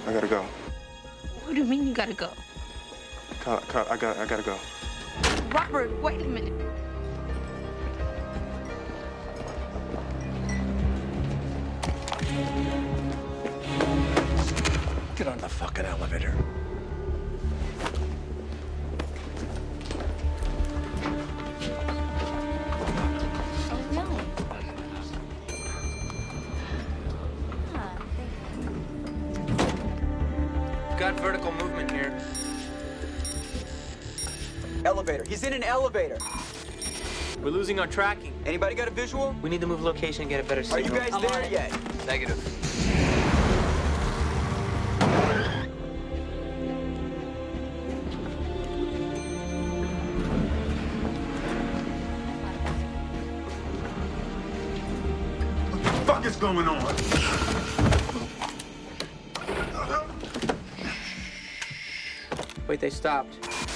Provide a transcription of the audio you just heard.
I gotta go. What do you mean you gotta go? I gotta go. Robert, wait a minute. Get on the fucking elevator. Got vertical movement here. Elevator. He's in an elevator. We're losing our tracking. Anybody got a visual? We need to move location and get a better Are signal. you guys there yet? Negative. What the fuck is going on? Wait, they stopped.